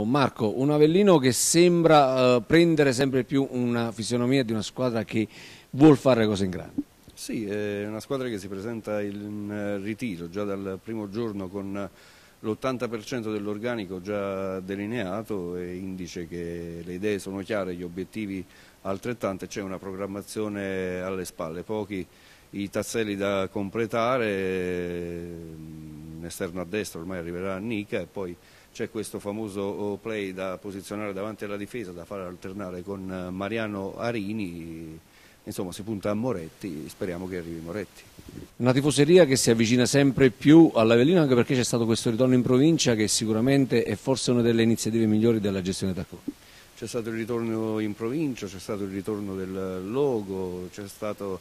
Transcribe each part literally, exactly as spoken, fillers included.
Marco, un Avellino che sembra uh, prendere sempre più una fisionomia di una squadra che vuol fare cose in grande. Sì, è una squadra che si presenta in ritiro già dal primo giorno con l'ottanta per cento dell'organico già delineato, e indice che le idee sono chiare, gli obiettivi altrettanti, c'è una programmazione alle spalle, pochi i tasselli da completare, in esterno a destra ormai arriverà Nica e poi c'è questo famoso play da posizionare davanti alla difesa, da fare alternare con Mariano Arini. Insomma, si punta a Moretti, speriamo che arrivi Moretti. Una tifoseria che si avvicina sempre più all'Avellino, anche perché c'è stato questo ritorno in provincia che sicuramente è forse una delle iniziative migliori della gestione Tacco. C'è stato il ritorno in provincia, c'è stato il ritorno del logo, c'è stato,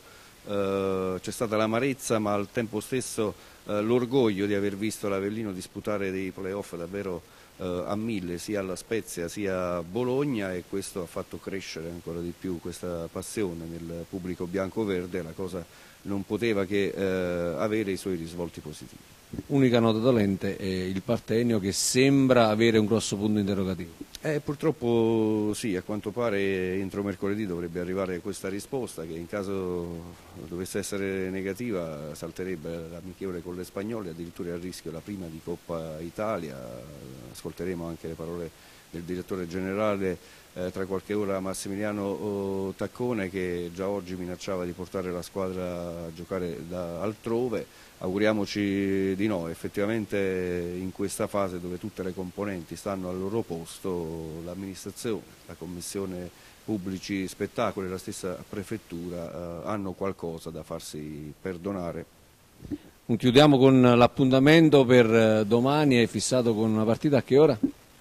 eh, c'è stata l'amarezza, ma al tempo stesso eh, l'orgoglio di aver visto l'Avellino disputare dei playoff davvero eh, a mille, sia alla Spezia sia a Bologna, e questo ha fatto crescere ancora di più questa passione nel pubblico bianco-verde. La cosa non poteva che eh, avere i suoi risvolti positivi. Unica nota dolente è il Partenio, che sembra avere un grosso punto interrogativo. Eh, purtroppo sì, a quanto pare entro mercoledì dovrebbe arrivare questa risposta, che in caso dovesse essere negativa salterebbe l'amichevole con le Spagnole, addirittura a rischio la prima di Coppa Italia. Ascolteremo anche le parole del direttore generale eh, tra qualche ora, Massimiliano Taccone, che già oggi minacciava di portare la squadra a giocare da altrove. Auguriamoci di no, effettivamente in questa fase dove tutte le componenti stanno al loro posto, l'amministrazione, la commissione pubblici spettacoli e la stessa prefettura eh, hanno qualcosa da farsi perdonare. Chiudiamo con l'appuntamento per domani, è fissato con una partita a che ora?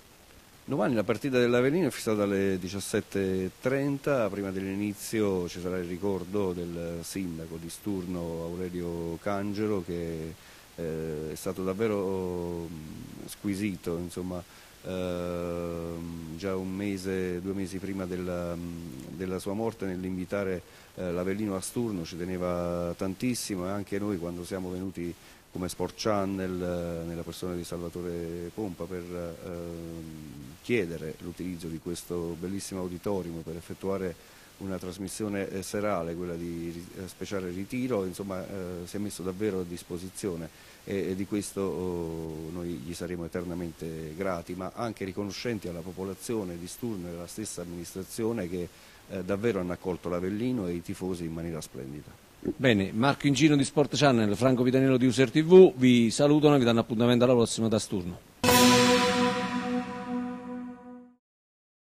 Domani la partita dell'Avellino è fissata alle diciassette e trenta, prima dell'inizio ci sarà il ricordo del sindaco di Sturno Aurelio Cangelo, che eh, è stato davvero squisito, insomma, eh, già un mese, due mesi prima della, della sua morte, nell'invitare eh, l'Avellino a Sturno. Ci teneva tantissimo, e anche noi, quando siamo venuti come Sport Channel nella persona di Salvatore Pompa per eh, chiedere l'utilizzo di questo bellissimo auditorium per effettuare una trasmissione serale, quella di eh, speciale ritiro, insomma eh, si è messo davvero a disposizione, e, e di questo oh, noi gli saremo eternamente grati, ma anche riconoscenti alla popolazione di Sturno e alla stessa amministrazione, che eh, davvero hanno accolto l'Avellino e i tifosi in maniera splendida. Bene, Marco Incino di Sport Channel, Franco Pitanello di User tivù vi salutano e vi danno appuntamento alla prossima da Sturno.